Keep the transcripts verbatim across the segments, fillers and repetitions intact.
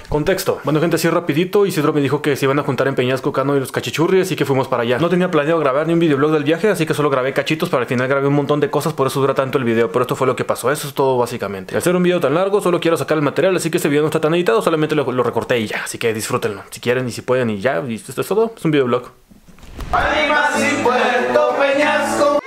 Contexto. Bueno, gente, así rapidito, Isidro me dijo que se iban a juntar en Peñasco, Cano y los Cachichurri, así que fuimos para allá. No tenía planeado grabar ni un videoblog del viaje, así que solo grabé cachitos, para al final grabé un montón de cosas, por eso dura tanto el video, pero esto fue lo que pasó, eso es todo básicamente. Al hacer un video tan largo, solo quiero sacar el material, así que este video no está tan editado, solamente lo, lo recorté y ya, así que disfrútenlo, si quieren y si pueden y ya, y esto es todo, es un videoblog. Ánimas y Puerto Peñasco,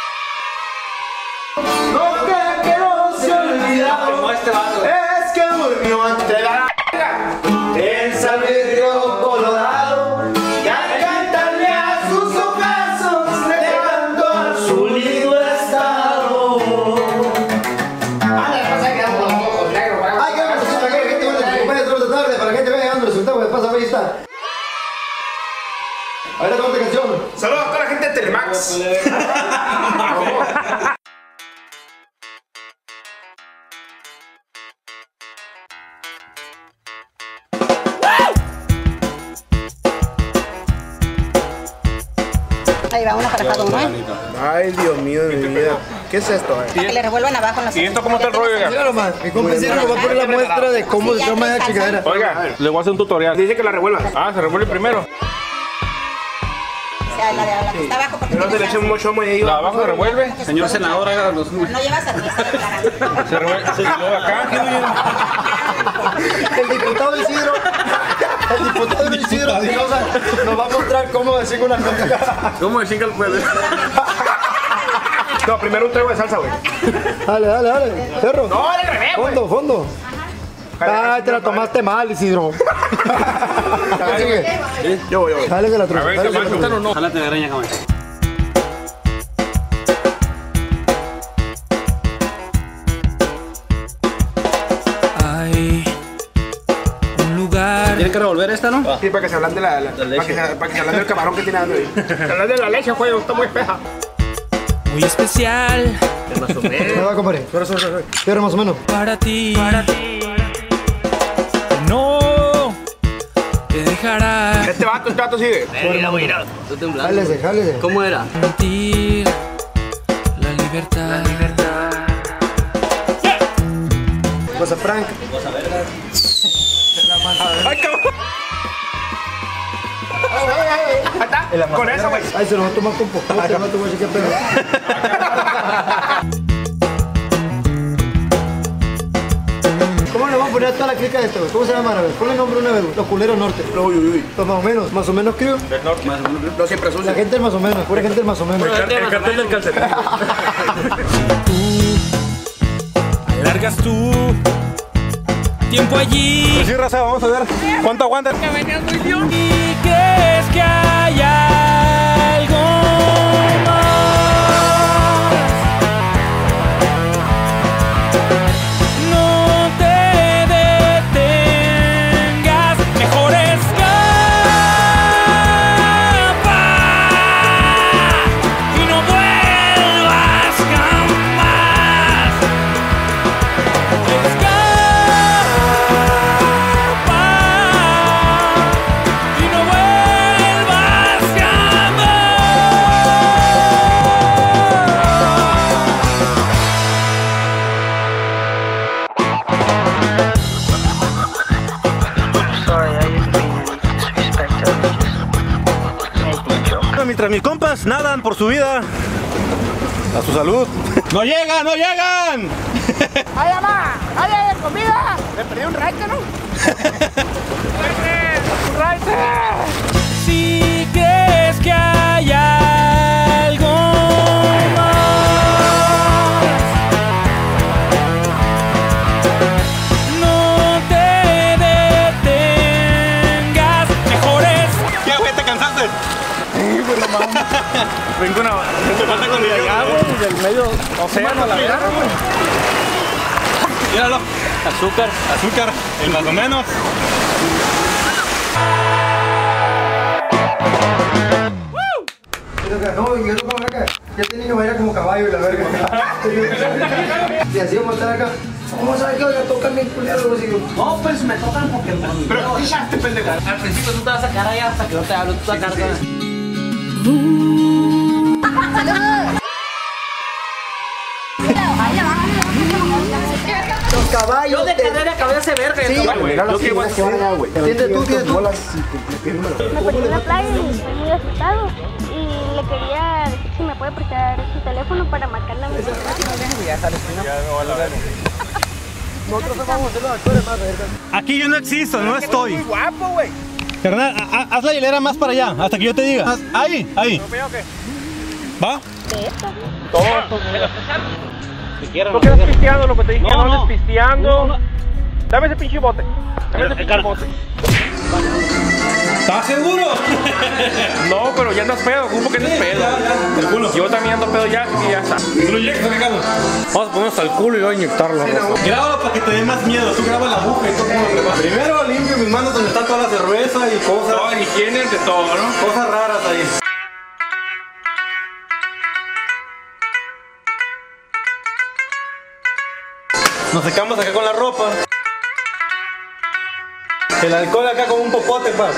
no queda que no se olvidado, es que durmió ante la en San Pedro Colorado, y al cantarle a sus ocasos le canto a su lindo estado. Anda, la pasa quedando con los ojos negros. Ay, que vamos a hacer para que gente cuando te acompañe toda esta tarde, para que gente vea llegando el resultado, después a ver está. A ver, otra canción. Saludos a toda la gente de Telemax. Ahí va una para cada uno, ¿eh? Ay, Dios mío de mi vida. ¿Qué es esto? Eh? Que le revuelvan abajo en la ¿Y esto cómo está el rollo? Mira nomás, mi compa Isidro nos va a poner la muestra de cómo se toma esa chingadera. Oiga, le voy a hacer un tutorial. Dice que la revuelvas. Ah, se revuelve primero. O sea, la de la que está abajo porque No se le tiene eche un mochomo y ahí La va. abajo se revuelve. Señor senador, haga los... salsa. No lleva cerveza declarada. Se revuelve. Se luego acá. El diputado Isidro. El diputado Isidro Espinosa nos va a mostrar cómo decir una cosa. ¿Cómo decir que el puede? No, primero un trago de salsa, güey. Dale, dale, dale. Perro. No, al revés, güey. Fondo, fondo. Ay, te la tomaste mal, Isidro. ¿Qué sigue? Yo voy, yo voy. Dale que la truca. A ver, Dale ¿se que la va truca. o no? Jálate de araña, cabrón. Hay un lugar. Tiene que revolver esta, ¿no? Sí, para que se hablan de la, la, la leche. Para que, se, para que se hablan del camarón que tiene adentro ahí. Se hablan de la leche, güey, está muy espeja. Muy especial Más o menos. Me va a compadre. Suena, suena, suena. Pero más o menos. para ti. Para ti. No te dejará Este vato, este vato sigue. Mira, mira. Estoy temblando. Jálese, jálese. ¿Cómo era? Sentir la libertad. La libertad. Cosa Frank. ¡Ay, cabrón! Ahí está. Con eso, güey. Ay, se lo va a tomar con poco. Se lo va a tomar así que pedo. ¿Cómo le vamos a poner a toda la clica de esto, güey? ¿Cómo se llama, güey? Ponle nombre una vez, güey. Los culeros norte. Uy, uy, uy. Pues más o menos, más o menos, creo. Del norte. Más o menos. No siempre sucio. La gente es más o menos, pura gente es más o menos. El cartel del calcetín. Alargas tu tiempo allí. Pues sí, raza, vamos a ver cuánto aguanta. ¿Y crees que hay algo más? No te detengas, mejor escapa y no vuelvas jamás. Escapa y no vuelvas jamás. Mientras mis compas nadan por su vida, a su salud. ¡No llegan, no llegan! ¡Ay, mamá! ¡Ay, ay, comida! Me perdí un raite, ¿no? ¡Un raite! Si crees que hay algo más, no te detengas, mejor es. ¿Qué, güey? ¿Te cansaste? Sí, pues no mames. Vengo una... ¿Te falta con el allá, güey? Del medio océano, la verdad, güey. Míralo. Azúcar. Azúcar. El más o menos. No, y eso como acá. Ya este niño baila como caballo y la verga. Y así vamos a estar acá. Vamos a ver que oiga, tocan bien culiado, así. No, pues me tocan porque el Pero pichaste, pendejo. al principio tú te vas a sacar ahí hasta que no te hablo, tú te vas a sacar. Los caballos. caballo. Yo de carrera acabé de ese verga. Sí, güey. Lo que vas a hacer, güey. Tiende tú, tiende tú. Me perdí en la playa y estoy muy asustado. Y le quería decir si me puede prestar su teléfono para marcarle a mi mamá. Nosotros vamos a ser los actores más vergas. Aquí yo no existo, no estoy. Muy guapo, güey. Carnal, ha- ha- haz la hilera más para allá, hasta que yo te diga. Haz- Ahí, ahí. ¿Va? No quedas pisteando, lo que te dije, no, no andes pisteando. Dame ese pinche bote. Dame ese pinche bote. ¿Estás seguro? No, pero ya andas pedo, ocupo que andes pedo. Yo también ando pedo ya, y ya está. ¿Tú lo inyectas, Ricardo? Vamos a ponernos al culo y voy a inyectarlo. Grábalo para que te dé más miedo. Tú graba la aguja y todo como lo preparas. Primero limpio mis manos donde está toda la cerveza y cosas. Todo, higiene de todo, ¿no? Cosas raras ahí. Nos secamos acá con la ropa. El alcohol acá con un popote, pa.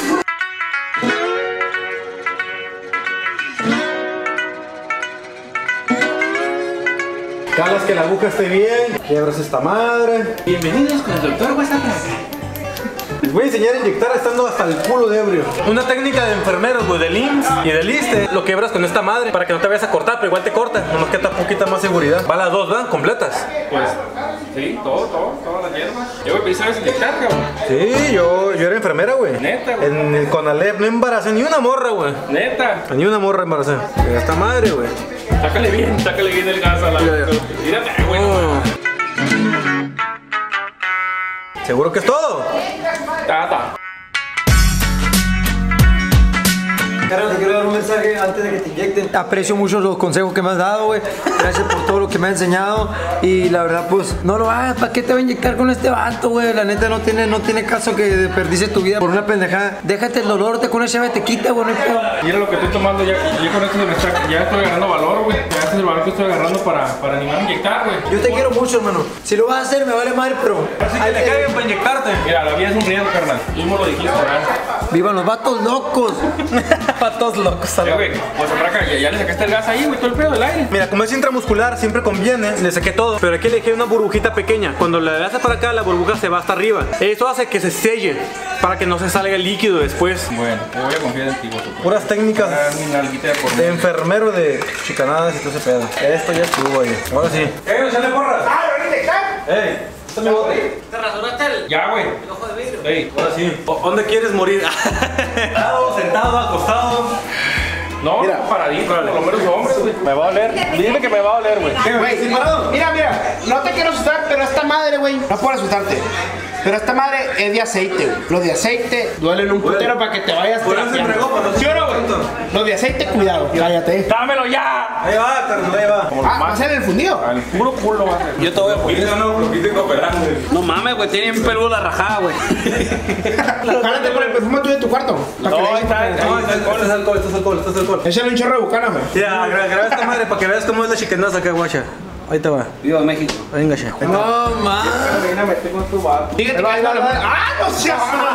Calas que la aguja esté bien. Quiebras esta madre. Bienvenidos con el doctor WhatsApp. Les voy a enseñar a inyectar estando hasta el culo de ebrio. Una técnica de enfermeros, güey, del I M S S y del I S S S T E. Lo quebras con esta madre para que no te vayas a cortar, pero igual te corta. Nomás que te da poquita más seguridad. Va las dos, ¿verdad? Completas. Pues, sí, todo, todo, todas las hierbas. Yo voy a pensar en inyectar, cabrón. Sí, yo, yo era enfermera, güey. Neta, güey. En el Conalep no embaracé ni una morra, güey. Neta. Ni una morra embaracé. Pero esta madre, güey. Sácale bien, sácale bien el gas a la. Mírate, güey. ¿Seguro que es todo? Tata. Carlos, te quiero dar un mensaje antes de que te inyecten. Aprecio mucho los consejos que me has dado, güey. Gracias por todo lo que me has enseñado. Y la verdad, pues, no lo hagas. ¿Para qué te va a inyectar con este vato, güey? La neta no tiene, no tiene caso que desperdicies tu vida por una pendejada. Déjate el dolor, te con esa llave te quita, güey. No hay pedo. Mira lo que estoy tomando, ya, yo con esto se me está, ya estoy agarrando valor, güey. Ya este es el valor que estoy agarrando para, para animar a inyectar, güey. Yo te quiero mucho, hermano. Si lo vas a hacer, me vale madre, pero. Así que te caigan para inyectarte. Mira, la vida es un riesgo, carnal. Tú mismo lo dijiste, ¿verdad? ¡Vivan los vatos locos! Patos locos. Ya, güey, pues por acá, ya, ya le sacaste el gas ahí, güey, todo el pedo del aire. Mira, como es intramuscular, siempre conviene, le saqué todo. Pero aquí le dejé una burbujita pequeña. Cuando la haces para acá, la burbuja se va hasta arriba. Eso hace que se selle para que no se salga el líquido después. Bueno, yo voy a confiar en ti, güey. Puras técnicas Mi nalguita de por de enfermero de chicanadas y todo ese pedo. Esto ya estuvo ahí. Ahora sí. ¡Eh, echale porras! ¡Ah, lo van a inyectar! ¡Ey! ¡Este es mi bote! ¿Te rasuraste el, Ya, güey. el ojo de vidrio? Ey. Ahora sí. ¿O- ¿Dónde quieres morir? Sentado, sentado, acostado. No, paradito, por lo menos hombres, güey. Me va a oler. Dime que me va a oler, güey. Güey, mira, mira, no te quiero asustar, pero esta madre, güey, no puedo asustarte. Pero esta madre es de aceite, güey. Los de aceite duelen un putero para que te vayas Por eso se terapiando. entregó, para ¿Sí o no, güey? Los de aceite, cuidado, cállate. ¡Dámelo ya! Ahí va, Carlos, ahí va. Ah, ¿va a ser el fundido? Al puro culo va a ser. Yo te voy a poner. No, lo quise cooperando. No mames, güey, tiene bien peludo la rajada, güey. Jálate con el perfume tuyo de tu cuarto. Para que No, le ahí está, No, esto es alcohol, esto es alcohol, esto es alcohol, esto es alcohol. échale un chorro de bucana, güey. Ya, gra- graba esta madre para que veas cómo es la chicanaza acá, guacha. Ahí te va. Viva México. Venga, ya. No, man. Dígate que ahí va la madre. ¡Ah, no seas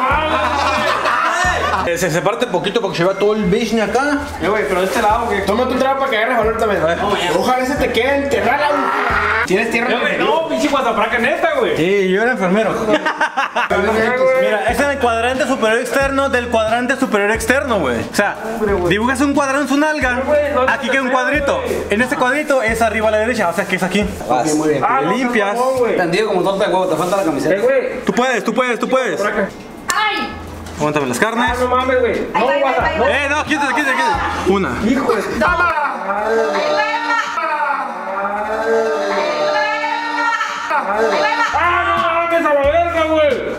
Eh, Se, se parte poquito porque se va todo el business acá. Eh, güey, pero de este lado, que. Tómate un trago para que agarres valor también. Ojalá se te quede enterrada, güey. Tienes tierra Eh, en güey, el no, pinche guatapraca neta, güey. Sí, yo era enfermero. Mira, es en el cuadrante superior externo del cuadrante superior externo, güey. O sea, dibujas un cuadrado en su nalga. Aquí queda un cuadrito. En este cuadrito es arriba a la derecha, o sea que es aquí. Muy bien. Ah, no, Limpias. no, güey. Tendido como torta de huevo, te falta la Eh, camiseta. güey. Tú puedes, tú puedes, tú puedes. ¡Ay! Aguántame las Ah, carnes. no mames, güey. No, Ahí va, guata. ahí va, ahí va. Eh, no, quítate, quítate, quítate. Una. ¡Ah, no mames, a la verga, güey!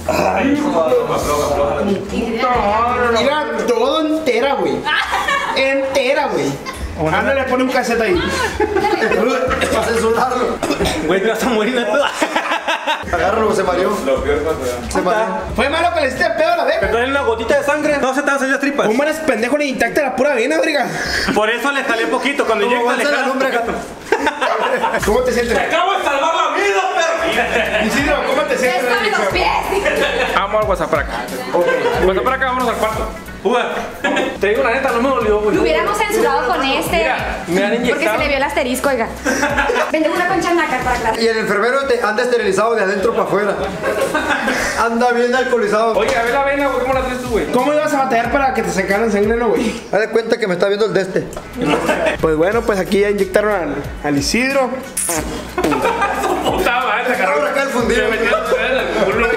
Mira, todo entera, güey. Entera, güey. Ana le pone un cassette ahí. Para censurarlo. Güey, te vas a morir de toda. Agárralo, se mareó. Se mareó. Fue malo que le hiciste el pedo a la Te verga. traen una gotita de sangre. No se te van a salir las tripas. ¿Cómo eres pendejo ni intacta la pura vena, verga? Por eso le jalé poquito. Cuando ¿Cómo llega va a le ser la jalas lumbre, poquito. gato? ¿Cómo te sientes? ¡Acabo de salvar la vida, perro! Isidro, ¿cómo te sientes? ¡Préstame los pies! Vamos al WhatsApp para acá. WhatsApp para acá, vámonos al cuarto. Uy. Te digo la neta, no me dolió, güey. Lo hubiéramos censurado con este. Mira, me han inyectado. Porque se le vio el asterisco, oiga. Vende una concha nácar para aclarar. Y el enfermero te anda esterilizado de adentro para afuera. Anda bien alcoholizado. Oye, a ver la vena, güey, ¿cómo la traes tú, güey? ¿Cómo ibas a batallar para que te sacaran sangre, no, güey? Haz de cuenta que me está viendo el de este. Pues bueno, pues aquí ya inyectaron al, al Isidro. Puta madre, agarraron acá el fundido. Se metieron en el culo,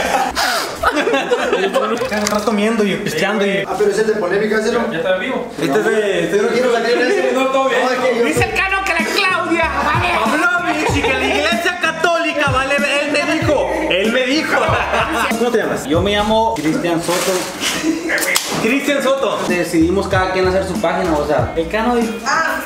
güey. Estás comiendo y pisteando y. Ah, pero ese es de polémica, ese no. Ya está vivo. Este es de. Yo no quiero salir en ese. No, todo bien. No, es que yo- Dice el Cano que la Claudia. Vale. Habló, Michi, que la iglesia católica, vale, él me dijo. Él me dijo. ¿Cómo te llamas? Yo me llamo Cristian Soto. Cristian Soto. Decidimos cada quien hacer su página, o sea, el Cano dijo.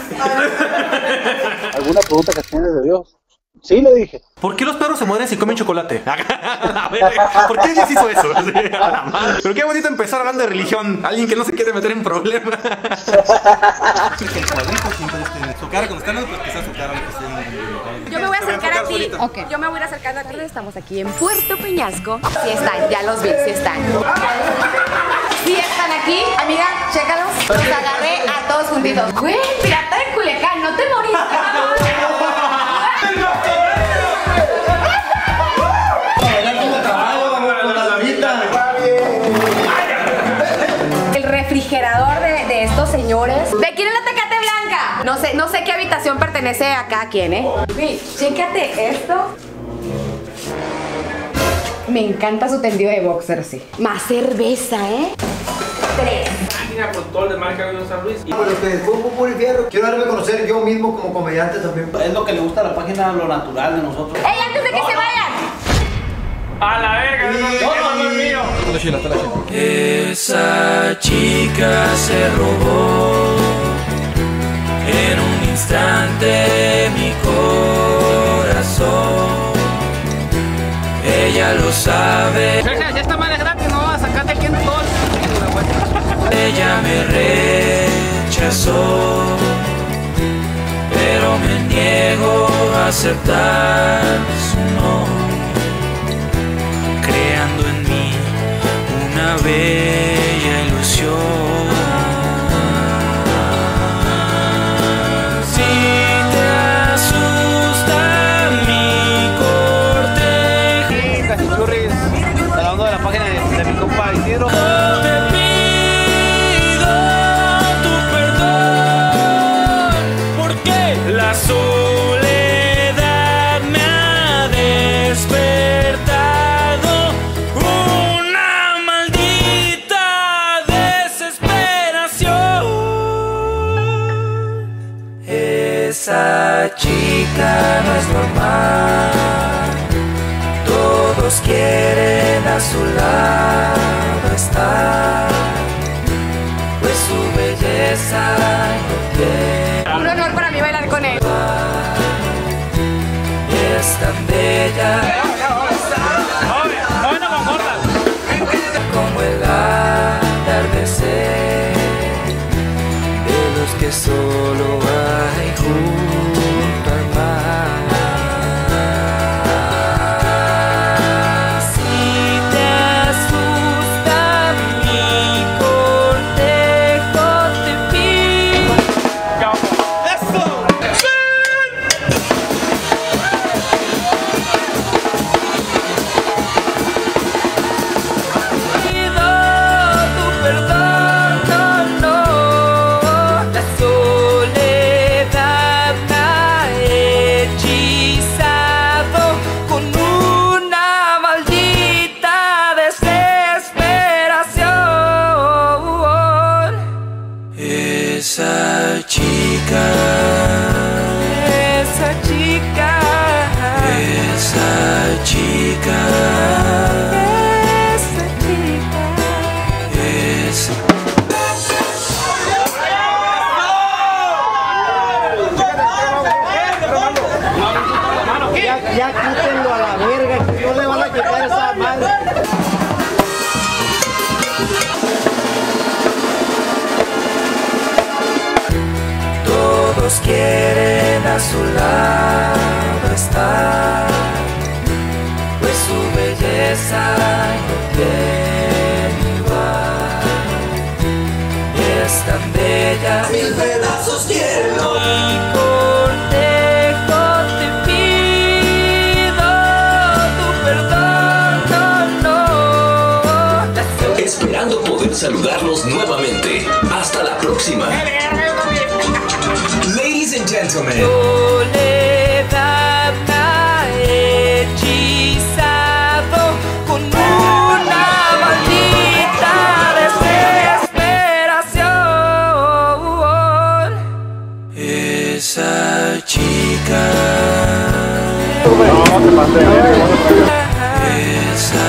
¿Alguna pregunta que tienes de Dios? Sí, le dije. ¿Por qué los perros se mueren si comen chocolate? A ver, ¿por qué Dios hizo eso? A la madre. Pero qué bonito empezar hablando de religión. Alguien que no se quiere meter en problemas. Su cara cuando están, pues quizás su cara. Yo me voy a acercar a ti. Okay. Yo me voy a ir acercando a ti. Estamos aquí en Puerto Peñasco. Sí están, ya los vi, sí están. Sí están aquí. Amiga, chécalos. Los agarré a todos juntitos. Güey, pirata de Culiacán, no te moriste. El refrigerador de, de estos señores. ¿De quién es la Tecate Blanca? No sé, no sé qué habitación pertenece a cada quien, ¿eh? Güey, chécate esto. Me encanta su tendido de boxer, sí. Más cerveza, ¿eh? Tres. Mira, con todo el de marca de San Luis. Por lo que fue un popurrí fierro. Quiero darme a conocer yo mismo como comediante también. Es lo que le gusta a la página, lo natural de nosotros. ¡Ey, antes de que se vayan! A la verga, no, no, no, no es mío. Esa chica se robó en un instante mi corazón. Ella lo sabe. Ya está más de gratis, no vas a sacarte aquí en todo. Ella me rechazó, pero me niego a aceptar su no, creando en mí una bella ilusión. Si te asusta mi cortejo, Cachichurris, hablando de la página de, de mi compa Isidro. te pido tu perdón, porque la soledad me ha despertado una maldita desesperación. Esa chica no es normal, todos quieren a su lado estar, pues su belleza no tiene. Un honor para mí bailar con él. Es tan bella como el atardecer de los que solo hay junto al mar. Si te asusta mi cortejo, te pido. Pido tu perdón, no, no. La soledad me ha hechizado con una maldita desesperación. Esa chica, esa chica, esa chica, esa chica, esa. Ya, ya quítenlo a la verga, que no le van a quitar esa madre. Todos quieren a su lado estar, pues su belleza no tiene igual. ella. Mil pedazos quiero. Y cortejo te pido tu perdón, no, no. Esperando poder saludarlos nuevamente. Hasta la próxima. Ladies and gentlemen. Soledad me ha hechizado con una maldita desesperación. Esa chica. Esa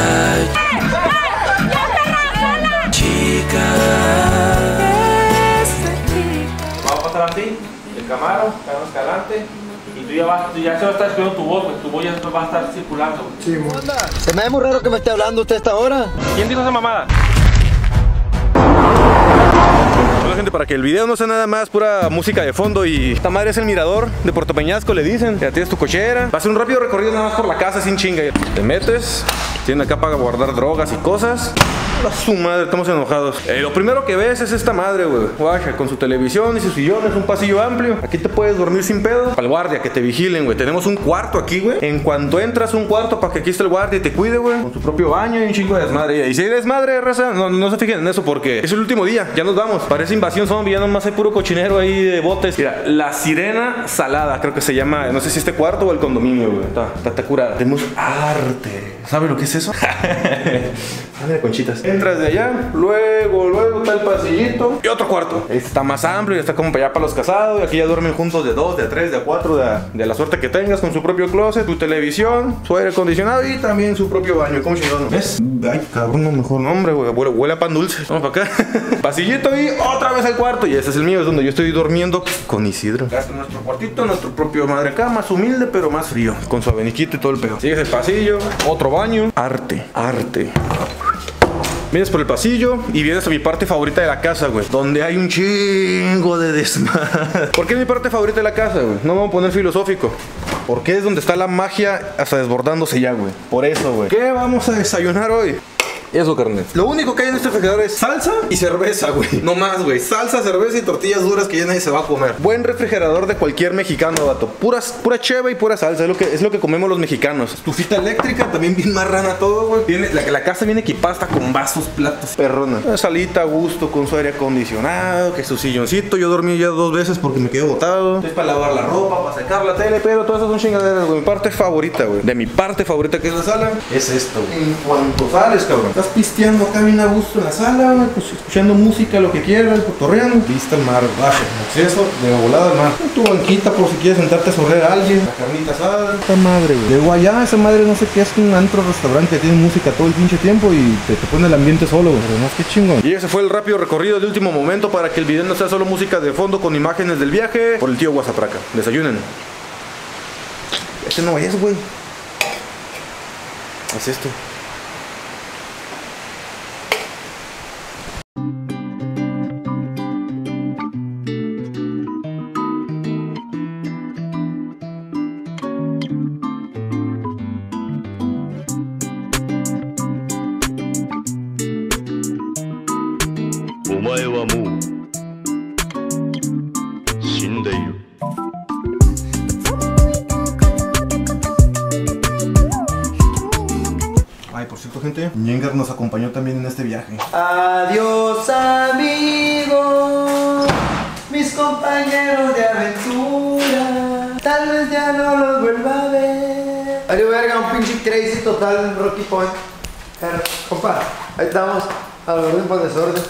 chica. Vamos a pasar así, el Camaro, Camaro Escalante, y tú ya vas, ya se va a estar escuchando tu voz, pues tu voz ya va a estar circulando. Sí, se me hace muy raro que me esté hablando usted a esta hora. ¿Quién dijo esa mamada? Hola gente, para que el video no sea nada más pura música de fondo, y esta madre es el mirador de Puerto Peñasco, le dicen. Ya tienes tu cochera, vas a hacer un rápido recorrido nada más por la casa sin chinga. Te metes, tienen acá para guardar drogas y cosas. A su madre, estamos enojados. Eh, lo primero que ves es esta madre, güey. Guacha, con su televisión y sus sillones, un pasillo amplio. Aquí te puedes dormir sin pedo. Para el guardia, que te vigilen, güey. Tenemos un cuarto aquí, güey. En cuanto entras, un cuarto para que aquí esté el guardia y te cuide, güey. Con su propio baño y un chingo de desmadre. Y si hay desmadre, raza, no, no se fijen en eso porque es el último día. Ya nos vamos. Parece invasión zombie, ya nomás hay puro cochinero ahí de botes. Mira, la Sirena Salada, creo que se llama. No sé si este cuarto o el condominio, güey. Está, está, está curada. Tenemos arte. ¿Sabe lo que es eso? Ándale, conchitas. Entras de allá, luego, luego está el pasillito y otro cuarto. Este está más amplio y está como para allá para los casados. Y aquí ya duermen juntos de dos, de tres, de cuatro, de, de la suerte que tengas, con su propio closet, tu televisión, su aire acondicionado y también su propio baño. ¿Cómo chingón? ¿Ves? Ay, cabrón, no, mejor nombre, güey. Huele, huele a pan dulce. Vamos para acá. Pasillito y otra vez el cuarto. Y este es el mío, es donde yo estoy durmiendo con Isidro. Acá está nuestro cuartito, nuestro propio madre cama, más humilde pero más frío, con su abaniquito y todo el pedo. Sigues el pasillo, otro baño. Arte, arte. Vienes por el pasillo y vienes a mi parte favorita de la casa, güey, donde hay un chingo de desmadre. ¿Por qué es mi parte favorita de la casa, güey? No me voy a poner filosófico. Porque es donde está la magia hasta desbordándose ya, güey. Por eso, güey. ¿Qué vamos a desayunar hoy? Eso, carnal. Lo único que hay en este refrigerador es salsa y cerveza, güey. No más, güey. Salsa, cerveza y tortillas duras que ya nadie se va a comer. Buen refrigerador de cualquier mexicano, vato. Puras, pura cheve y pura salsa. Es lo que, es lo que comemos los mexicanos. Estufita eléctrica, también bien marrana todo, güey. Tiene, la, la casa viene equipada hasta con vasos, platos. Perrona. Una salita a gusto con su aire acondicionado, que su silloncito. Yo dormí ya dos veces porque me quedo botado. Es para lavar la ropa, para secar la tele, pero todas esas son chingaderas, güey. Mi parte favorita, güey. De mi parte favorita, que es la sala, es esto, güey. En cuanto sales, cabrón, estás pisteando acá bien a gusto en la sala, güey, pues escuchando música, lo que quieras, cotorreando. Vista al mar, baja, acceso de volada al mar. Tu banquita por si quieres sentarte a sorrer a alguien. La carnita asada. Esta madre, güey. Luego allá, esa madre no sé qué, es un antro restaurante que tiene música todo el pinche tiempo y te, te pone el ambiente solo, güey. Pero más que chingón. Y ese fue el rápido recorrido de último momento para que el video no sea solo música de fondo con imágenes del viaje por el tío Guasapraca. Desayunen. Este no es, güey. Haz esto. Ay, por cierto, gente, Yengar nos acompañó también en este viaje. Adiós, amigos, mis compañeros de aventura. Tal vez ya no los vuelva a ver. Adiós, verga, un pinche crazy total, Rocky Point. Pero, compa, ahí estamos, al orden por desorden.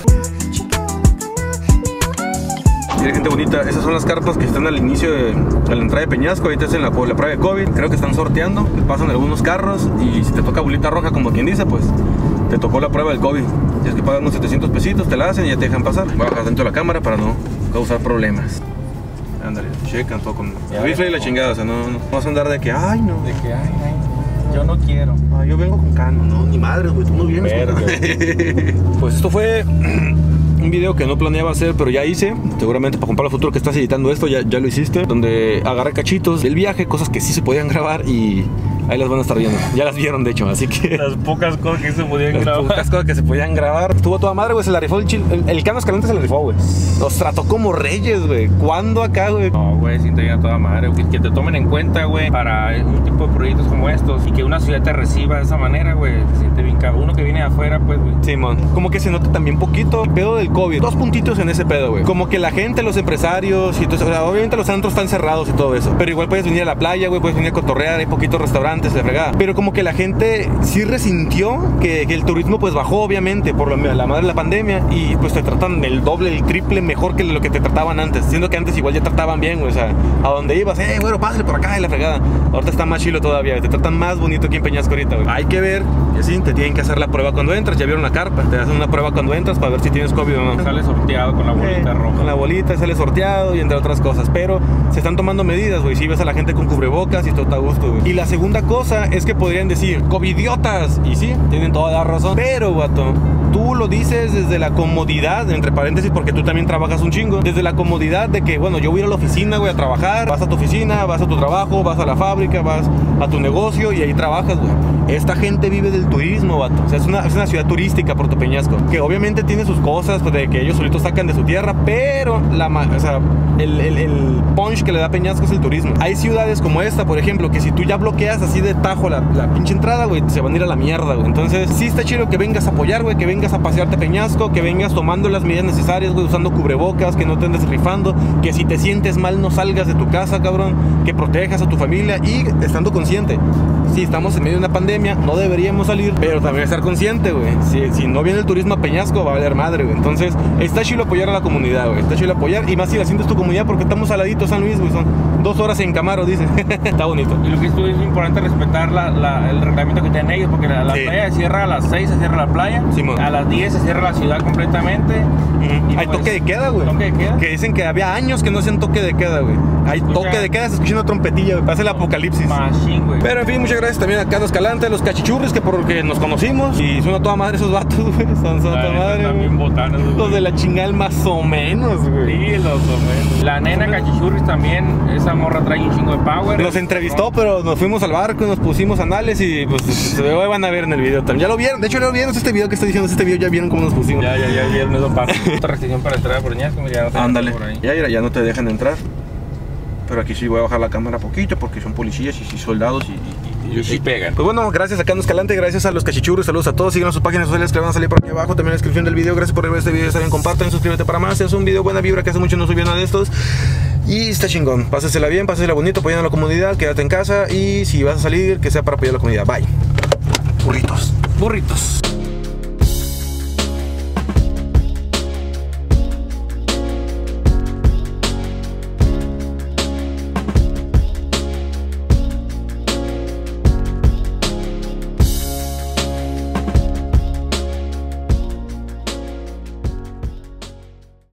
Miren, gente bonita, esas son las carpas que están al inicio de, de la entrada de Peñasco. Ahorita es en la, la prueba de COVID. Creo que están sorteando, te pasan algunos carros y si te toca bolita roja, como quien dice, pues te tocó la prueba del COVID. Tienes que pagar unos setecientos pesitos, te la hacen y ya te dejan pasar. Voy a bajar dentro de la cámara para no causar problemas. Ándale, checan todo con el rifle y la chingada, o sea, no, no vas a andar de que, ay, no. De que, ay, ay, yo no quiero. Ah, yo vengo con cano. No, ni madre, güey, tú no vienes con cano. Pues esto fue un video que no planeaba hacer, pero ya hice. Seguramente para comprar el futuro que estás editando esto, ya, ya lo hiciste. Donde agarré cachitos del viaje, cosas que sí se podían grabar y Ahí las van a estar viendo. Ya las vieron, de hecho, así que... Las pocas cosas que se podían Las grabar. pocas cosas que se podían grabar. Estuvo toda madre, güey, se la rifó el chil... El, el Cano Escalante se la rifó, güey. Los trató como reyes, güey. ¿Cuándo acá, güey? No, güey, siento ya toda madre. güey. Que te tomen en cuenta, güey, para un tipo de proyectos como estos y que una ciudad te reciba de esa manera, güey. Se siente bien cabrón. Uno que viene de afuera, pues, güey. Simón, como que se nota también poquito el pedo del COVID. Dos puntitos en ese pedo, güey. Como que la gente, los empresarios y todo eso. O sea, obviamente los antros están cerrados y todo eso. Pero igual puedes venir a la playa, güey, puedes venir a cotorrear. Hay poquitos restaurantes, de fregada. Pero como que la gente sí resintió que, que el turismo, pues, bajó, obviamente, por la, la madre de la pandemia. Y pues te tratan el doble, el triple mejor que lo que te trataban antes. Siendo que antes igual ya trataban bien, güey. O sea, a donde ibas, eh, güey, pásale por acá y la fregada. Ahorita está más chilo todavía, güey. Te tratan más bonito que en Peñasco ahorita, güey. Hay que ver, que sí, te tienen que hacer la prueba cuando entras. Ya vieron la carpa. Te hacen una prueba cuando entras para ver si tienes COVID o no. Sale sorteado con la bolita Eh, roja. Con la bolita sale sorteado y entre otras cosas. Pero se están tomando medidas, güey. Si ves a la gente con cubrebocas y todo está a gusto, güey. Y la segunda cosa es que podrían decir, covidiotas. Y sí, tienen toda la razón. Pero, vato, tú lo dices desde la comodidad, entre paréntesis, porque tú también trabajas un chingo. Desde la comodidad de que, bueno, yo voy a ir a la oficina, güey, a trabajar. Vas a tu oficina, vas a tu trabajo, vas a la fábrica, vas a tu negocio y ahí trabajas, güey. Esta gente vive del turismo, vato. O sea, es una, es una ciudad turística, Puerto Peñasco, que obviamente tiene sus cosas, pues, de que ellos solitos sacan de su tierra, pero la, o sea, el, el, el punch que le da Peñasco es el turismo. Hay ciudades como esta, por ejemplo, que si tú ya bloqueas así de tajo la, la pinche entrada, güey, se van a ir a la mierda, güey. Entonces, sí está chido que vengas a apoyar, güey, que vengas a pasearte a Peñasco, que vengas tomando las medidas necesarias, güey, usando cubrebocas, que no te andes rifando, que si te sientes mal no salgas de tu casa, cabrón, que protejas a tu familia y estando consciente. Sí, estamos en medio de una pandemia, no deberíamos salir, pero también estar consciente, güey. Si, si no viene el turismo a Peñasco, va a valer madre, güey. Entonces, está chido apoyar a la comunidad, güey. Está chido apoyar, y más si la sientes tu comunidad, porque estamos al ladito San Luis, güey. Son dos horas en Camaro, dice. Está bonito. Y lo que es importante respetar la, la, el reglamento que tienen ellos, porque la, la Sí. playa se cierra a las seis, se cierra la playa. Simón. A las diez se cierra la ciudad completamente. Uh-huh. Y Hay pues, toque de queda, güey. Toque de queda. Que dicen que había años que no hacían toque de queda, güey. Hay Escucha. toque de queda, se escucha una trompetilla, güey. Pasa el apocalipsis. Machín, güey. Pero en fin, muchas gracias también a Cano Escalante, a los cachichurris, que porque nos conocimos. Y son a toda madre esos vatos, güey. Son, son a toda madre. También güey. botanas, güey. Los de la chingada más o menos, güey. Sí, los o menos. La nena Cachichurris también, esa morra trae un chingo de power. Nos entrevistó, pero nos fuimos al barco y nos pusimos anales y pues se lo van a ver en el video también. Ya lo vieron, de hecho ya lo vieron, este video que estoy diciendo, este video ya vieron cómo nos pusimos. Ya, ya, ya, ya, no pasa. Otra restricción para entrar a Peñasco, ya no te Ándale, por ahí. ya, ya, ya no te dejan entrar. Pero aquí sí voy a bajar la cámara poquito porque son policías y sí soldados y, y, y, Y sí pegan. Pues bueno, gracias a Cano Escalante, gracias a los cachichurros, saludos a todos, sigan sus páginas sociales que van a salir por aquí abajo, también en la descripción del video. Gracias por ver este video, está bien, compartan, suscríbete para más. Es un video buena vibra que hace mucho no subí nada de estos. Y está chingón, pásasela bien, pásasela bonito, apoyando a la comunidad, quédate en casa y si vas a salir, que sea para apoyar a la comunidad. Bye. Burritos. Burritos.